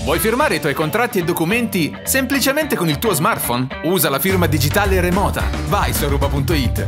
Vuoi firmare i tuoi contratti e documenti semplicemente con il tuo smartphone? Usa la firma digitale remota. Vai su aruba.it.